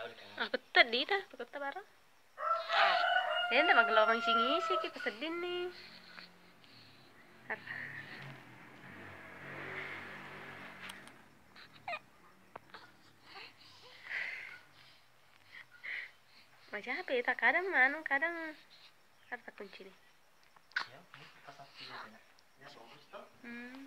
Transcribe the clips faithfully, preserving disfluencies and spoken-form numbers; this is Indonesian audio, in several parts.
Aku tadi dah, aku tadi barang. Eh, tak magelang mang ngisi kita sedih nih. Macam apa ya? Kadang mana, kadang ada kunci nih. Hmm.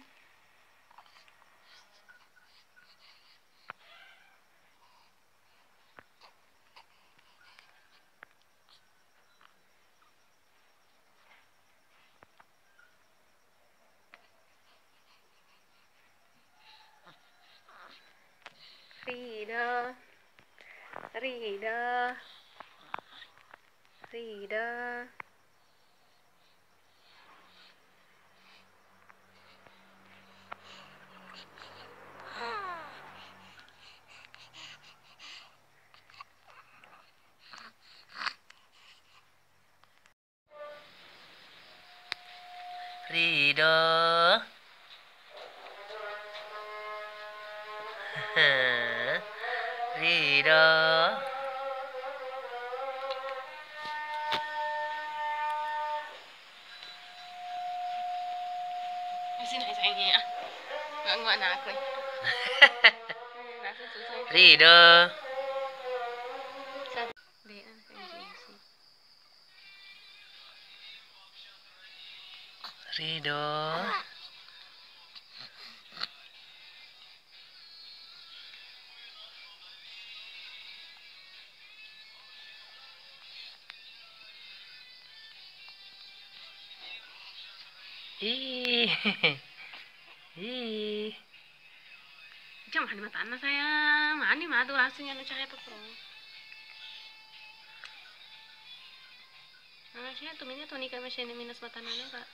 Rida, Rida, Rida. Rida. Rida. Sini sayangnya. Nggak nggak nak aku. Rida. Rida. Ih. Ih. Jangan mata anak sayang. Mani mah tuh hasilnya nu cahaya tuh bro. Nah, saya tuh minyak tuh nikah mesin minus mata anak kak.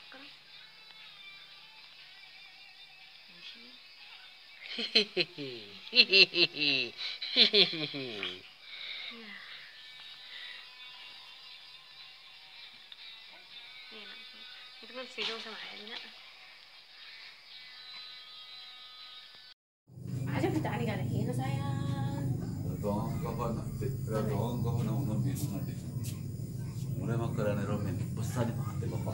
Hihihi. Hihihi. Iya. Itu kan sidung sama Elina. Aja kita ani kali ini sayang. Doang kapan nanti? Doang kapan mau ngambil nanti? Mulai makanan ramen besar dimakan bapak.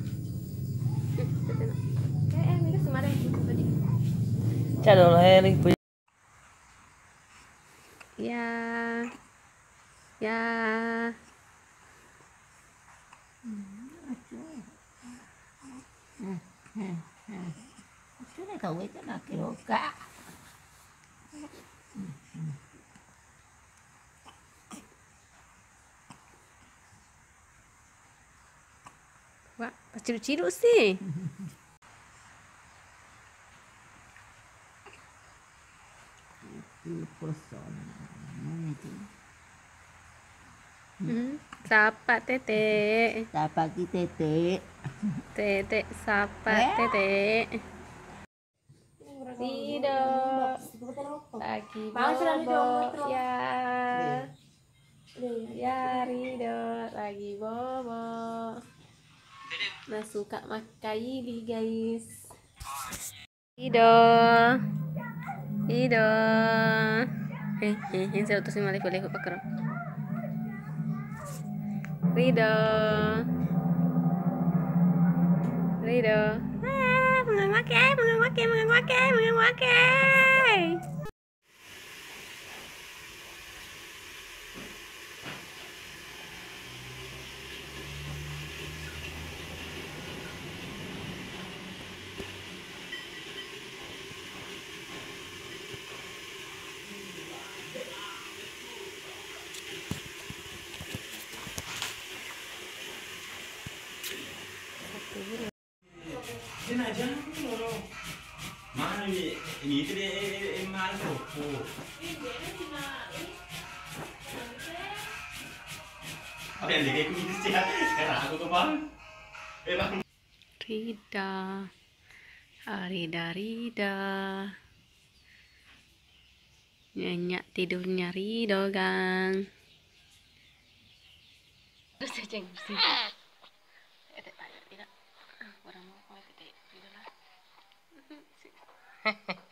Eh, eh, minus kemarin tadi. Chalo Heli. Ya. Ya. Sudah tahu itu nak kiloka. Wah, ciru-ciru sih. Itu person. Mana itu? Hmm, sapa tete. Sapa kita tete. Tete sapa tete. Rido. Lagi bobo. Ya. Ya Rido lagi bobo. Nah suka makaili guys. Rido. Rido. Eh, eh, eh, seratus lima puluh lima pakar. Rido. Rido. Ah, mengangwake, mengangwake, mengangwake, mengangwake. Ini aja loh. Mana ini? Ini itu dia eh mana tuh? Apa yang dia kumis sih? Karena aku tuh bang. Eh bang. Rida. Ah, Rida, Rida. Nyenyak tidurnya Rido, gang. Terus ceng bersih. Eh, tidak. Orang mau kau tidak. Tidak lah.